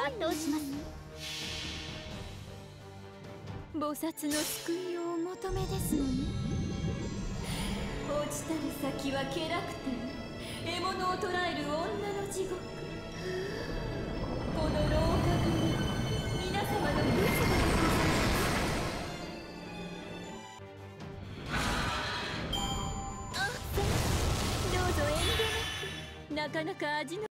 全うします。 菩薩の救いをお求めですのね。落ちたる先は気楽天、獲物を捕らえる女の地獄。この楼閣に皆様の仏がございます。さあどうぞ遠慮なく。なかなか味の